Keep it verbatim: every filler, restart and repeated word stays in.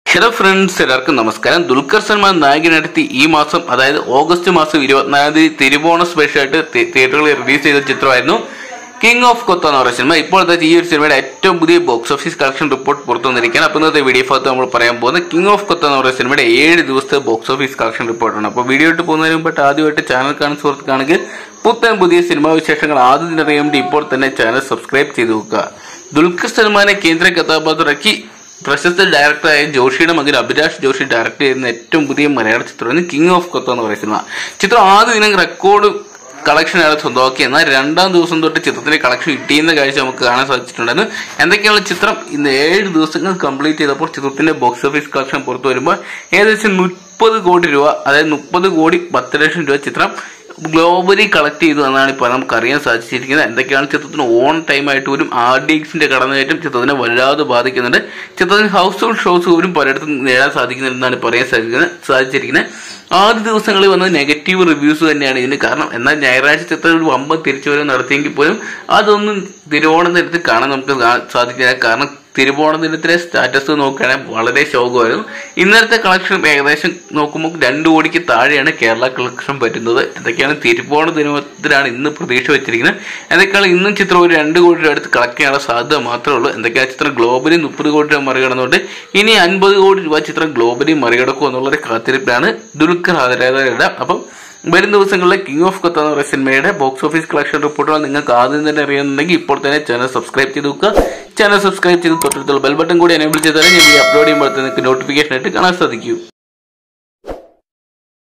Hello friends, എല്ലാവർക്കും നമസ്കാരം. ദുൽഖർ സൽമാൻ നായകനെടുത്തി ഈ മാസം, അതായത് ഓഗസ്റ്റ് മാസം ഇരുപത്തിനാലാം തീയതി തിരുവോണ സ്പെഷ്യലായിട്ട് തിയേറ്ററുകളിൽ റിലീസ് ചെയ്ത ചിത്രമായിരുന്നു കിങ് ഓഫ് കൊത്ത എന്ന് പറയുന്ന സിനിമ. ഇപ്പോഴത്തെ ഈ ഒരു സിനിമയുടെ ഏറ്റവും പുതിയ ബോക്സ് ഓഫീസ് കളക്ഷൻ റിപ്പോർട്ട് പുറത്തു വന്നിരിക്കുകയാണ്. അപ്പോൾ ഇന്നത്തെ വീഡിയോ ഭാഗത്ത് നമ്മൾ പറയാൻ പോകുന്നത് കിങ് ഓഫ് കൊത്ത എന്ന് പറയുന്ന സിനിമയുടെ ഏഴ് ദിവസത്തെ ബോക്സ് ഓഫീസ് കളക്ഷൻ റിപ്പോർട്ടാണ്. അപ്പോൾ വീഡിയോ ഇട്ട് പോകുന്നതിന് മുമ്പായിട്ട് ആദ്യമായിട്ട് ചാനൽ കാണുന്ന സുഹൃത്തുക്കാണെങ്കിൽ പുത്തൻ പുതിയ സിനിമാ വിശേഷങ്ങൾ ആദ്യം അറിയാൻ വേണ്ടി ഇപ്പോൾ തന്നെ ചാനൽ സബ്സ്ക്രൈബ് ചെയ്ത് വെക്കുക. ദുൽഖർ സൽമാനെ കേന്ദ്ര കഥാപാത്രമാക്കി പ്രശസ്ത ഡയറക്ടറായ ജോഷിയുടെ മകൻ അഭിലാഷ് ജോഷി ഡയറക്ട് ചെയ്യുന്ന ഏറ്റവും പുതിയ മലയാള ചിത്രമാണ് കിങ് ഓഫ് കൊത്ത എന്ന് പറയുന്ന സിനിമ. ചിത്രം ആദ്യ ദിനം റെക്കോർഡ് കളക്ഷനാണ് സ്വന്തമാക്കി. എന്നാൽ രണ്ടാം ദിവസം തൊട്ട് ചിത്രത്തിന്റെ കളക്ഷൻ കിട്ടിയെന്ന കാഴ്ച നമുക്ക് കാണാൻ സാധിച്ചിട്ടുണ്ടായിരുന്നു. എന്തൊക്കെയാണ് ചിത്രം ഇന്ന് ഏഴ് ദിവസങ്ങൾ കംപ്ലീറ്റ് ചെയ്തപ്പോൾ ചിത്രത്തിന്റെ ബോക്സ് ഓഫീസ് കളക്ഷൻ പുറത്തു വരുമ്പോൾ ഏകദേശം മുപ്പത് കോടി രൂപ, അതായത് മുപ്പത് കോടി പത്ത് ലക്ഷം രൂപ ചിത്രം ഗ്ലോബലി കളക്ട് ചെയ്തു എന്നാണ് ഇപ്പോൾ നമുക്ക് അറിയാൻ സാധിച്ചിരിക്കുന്നത്. എന്തൊക്കെയാണ് ചിത്രത്തിന് ഓൺ ടൈം ആയിട്ട് പോലും ആർ ഡി എക്സിന്റെ കടന്നുകയറ്റം ചിത്രത്തിനെ വല്ലാതെ ബാധിക്കുന്നുണ്ട്. ചിത്രത്തിന് ഹൗസ് ഹോൾഡ് ഷോസ് പോലും പലയിടത്തും നേടാൻ സാധിക്കുന്നുണ്ടെന്നാണ് പറയാൻ സാധിക്കുന്നത് സാധിച്ചിരിക്കുന്നത് ആദ്യ ദിവസങ്ങളിൽ വന്നത് നെഗറ്റീവ് റിവ്യൂസ് തന്നെയാണ് ഇതിന് കാരണം. എന്നാൽ ഞായറാഴ്ച ചിത്രം ഒരു വമ്പൻ തിരിച്ചുവരവ് നടത്തിയെങ്കിൽ പോലും അതൊന്നും തിരുവോണ ദിനത്തിൽ കാണാൻ നമുക്ക് സാധിക്കില്ല. കാരണം തിരുവോണ ദിനത്തിലെ സ്റ്റാറ്റസ് നോക്കുകയാണെങ്കിൽ വളരെ ശോകമായിരുന്നു. ഇന്നലത്തെ കളക്ഷൻ ഏകദേശം നോക്കുമ്പോൾ രണ്ടു കോടിക്ക് താഴെയാണ് കേരള കളക്ഷൻ പറ്റുന്നത്. എന്തൊക്കെയാണ് തിരുവോണ ദിനത്തിലാണ് ഇന്ന് പ്രതീക്ഷ വെച്ചിരിക്കുന്നത്. എന്തൊക്കെയാണ് ഇന്നും ചിത്രം ഒരു രണ്ട് കോടി രൂപ അടുത്ത് കളക്ട് ചെയ്യാനുള്ള സാധ്യത മാത്രമേ ഉള്ളൂ. എന്തൊക്കെയാണ് ചിത്രം ഗ്ലോബലി മുപ്പത് കോടി രൂപ മറികടന്നുകൊണ്ട് ഇനി അൻപത് കോടി രൂപ ചിത്രം ഗ്ലോബലി മറികടക്കും എന്നുള്ളൊരു കാത്തിരിപ്പിലാണ് ദുൽഖർ ആരാധകരുടെ. അപ്പം വരും ദിവസങ്ങളിലെ കിങ് ഓഫ് കൊത്ത എന്ന് പറയുന്ന സിനിമയുടെ ബോക്സ് ഓഫീസ് കളക്ഷൻ റിപ്പോർട്ടുകൾ നിങ്ങൾക്ക് ആദ്യം തന്നെ അറിയുന്നുണ്ടെങ്കിൽ ഇപ്പോൾ തന്നെ ചാനൽ സബ്സ്ക്രൈബ് ചെയ്ത് വെക്കുക. ചാനൽ സബ്സ്ക്രൈബ് ചെയ്ത് തൊട്ടടുത്തുള്ള ബെൽ ബട്ടൺ കൂടി എനേബിൾ ചെയ്താലേ ഞാൻ ഈ അപ്ലോഡ് ചെയ്യുമ്പോൾ നിങ്ങൾക്ക് നോട്ടിഫിക്കേഷൻ ആയിട്ട് കാണാൻ സാധിക്കൂ.